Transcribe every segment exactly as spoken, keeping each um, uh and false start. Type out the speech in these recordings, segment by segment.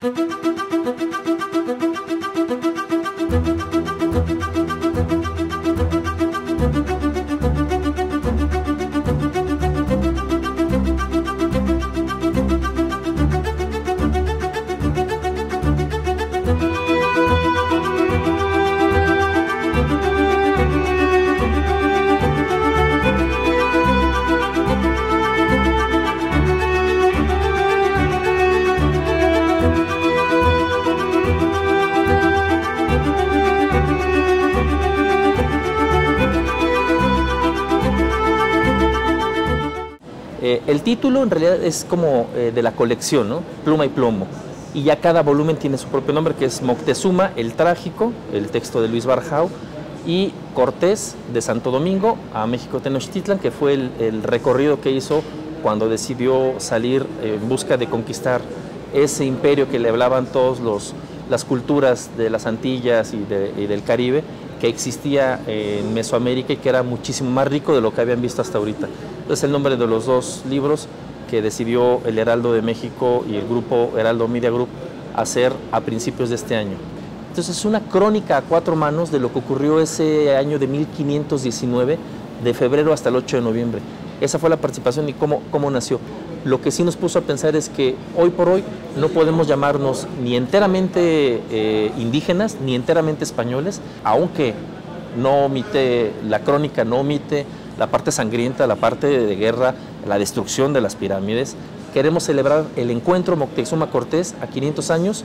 Eh, el título en realidad es como eh, de la colección, ¿no? Pluma y plomo, y ya cada volumen tiene su propio nombre, que es Moctezuma el Trágico, el texto de Luis Barjau, y Cortés de Santo Domingo a México Tenochtitlan, que fue el, el recorrido que hizo cuando decidió salir en busca de conquistar ese imperio que le hablaban todos los las culturas de las Antillas y, de, y del Caribe, que existía en Mesoamérica y que era muchísimo más rico de lo que habían visto hasta ahorita. Es el nombre de los dos libros que decidió el Heraldo de México y el grupo Heraldo Media Group hacer a principios de este año. Entonces es una crónica a cuatro manos de lo que ocurrió ese año de mil quinientos diecinueve, de febrero hasta el ocho de noviembre. Esa fue la participación y cómo, cómo nació. Lo que sí nos puso a pensar es que hoy por hoy no podemos llamarnos ni enteramente eh, indígenas ni enteramente españoles, aunque no omite, la crónica no omite la parte sangrienta, la parte de guerra, la destrucción de las pirámides. Queremos celebrar el encuentro Moctezuma-Cortés a quinientos años,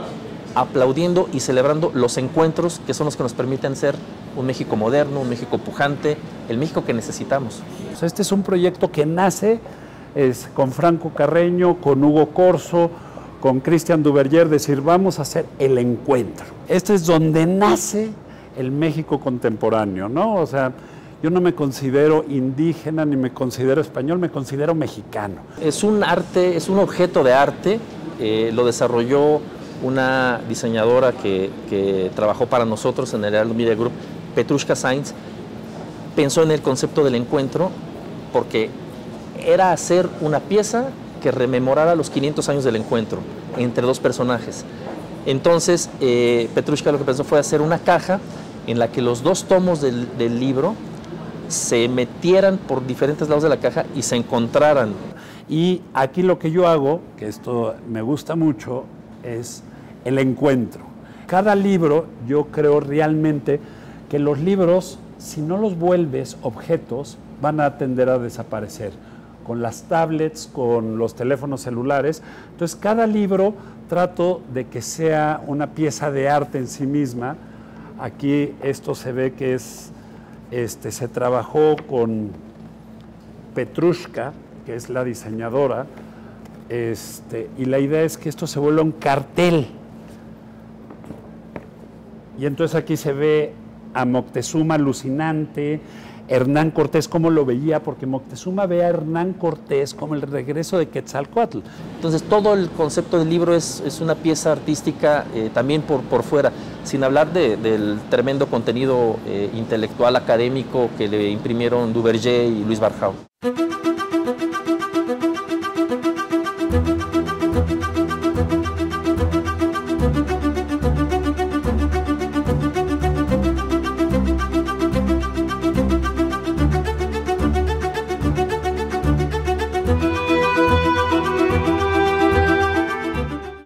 aplaudiendo y celebrando los encuentros que son los que nos permiten ser un México moderno, un México pujante, el México que necesitamos. Este es un proyecto que nace es, con Franco Carreño, con Hugo Corso, con Christian Duverger, decir, vamos a hacer el encuentro. Este es donde nace el México contemporáneo, ¿no? O sea, yo no me considero indígena ni me considero español, me considero mexicano. Es un arte, es un objeto de arte, eh, lo desarrolló una diseñadora que, que trabajó para nosotros en el Heraldo Media Group, Petrushka Sainz. Pensó en el concepto del encuentro porque era hacer una pieza que rememorara los quinientos años del encuentro entre dos personajes. Entonces, eh, Petrushka lo que pensó fue hacer una caja en la que los dos tomos del, del libro se metieran por diferentes lados de la caja y se encontraran. Y aquí lo que yo hago, que esto me gusta mucho, es el encuentro. Cada libro, yo creo realmente que los libros, si no los vuelves objetos, van a tender a desaparecer. Con las tablets, con los teléfonos celulares. Entonces, cada libro trato de que sea una pieza de arte en sí misma. Aquí esto se ve que es, este, se trabajó con Petrushka, que es la diseñadora, este, y la idea es que esto se vuelva un cartel. Y entonces aquí se ve a Moctezuma alucinante, Hernán Cortés cómo lo veía, porque Moctezuma ve a Hernán Cortés como el regreso de Quetzalcóatl. Entonces todo el concepto del libro es, es una pieza artística eh, también por, por fuera, sin hablar de, del tremendo contenido eh, intelectual académico que le imprimieron Duverger y Luis Barjau.